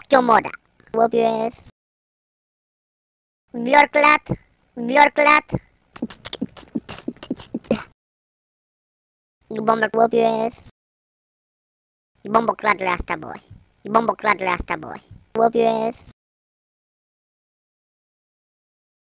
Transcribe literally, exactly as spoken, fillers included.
Fuck your mother. Whoop your ass. Blood clot. Blood clot. You bumble whoop your ass. You bumble clot lasta boy. You bumble clot lasta boy. Whoop your ass.